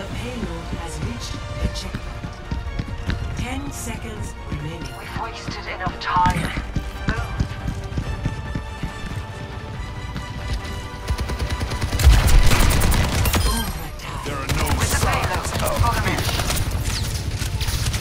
payload has reached the checkpoint. 10 seconds remaining. We've wasted enough time.